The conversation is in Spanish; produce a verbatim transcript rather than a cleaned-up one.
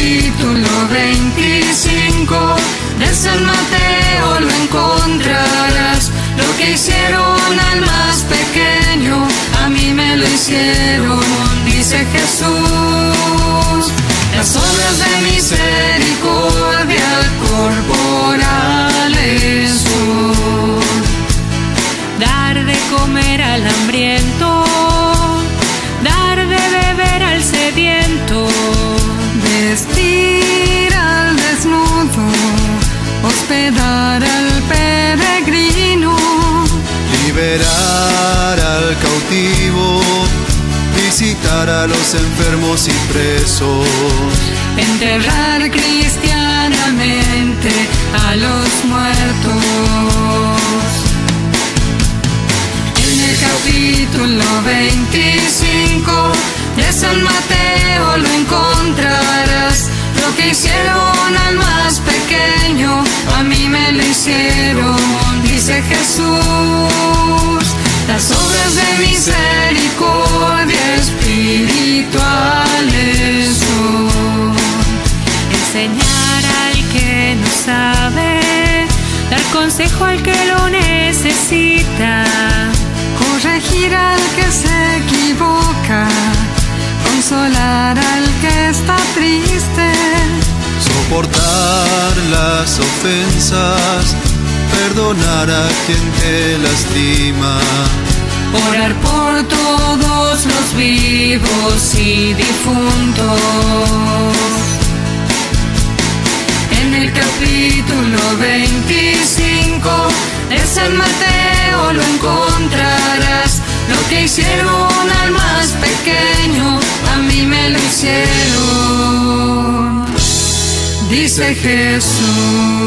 capítulo veinticinco de San Mateo lo encontrarás. Lo que hicieron al más pequeño, a mí me lo hicieron, dice Jesús. Las obras de misericordia corporales son dar de comer al hambriento, dar de beber al sediento, vestir al desnudo, hospedar al peregrino, liberar al cautivo, visitar a los enfermos y presos, enterrar cristianamente a los muertos. En el capítulo veinticinco de San Mateo lo encontrarás. Lo que hicieron al más pequeño, a mí me lo hicieron, dice Jesús. Las obras de misericordia espirituales son enseñar al que no sabe, dar consejo al que lo necesita, corregir al que se equivoca, consolar al que está triste, soportar las ofensas, perdonar a quien te lastima, orar por todos los vivos y difuntos. En el capítulo veinticinco de San Mateo lo encontrarás. Lo que hicieron al más pequeño, a mí me lo hicieron, dice Jesús.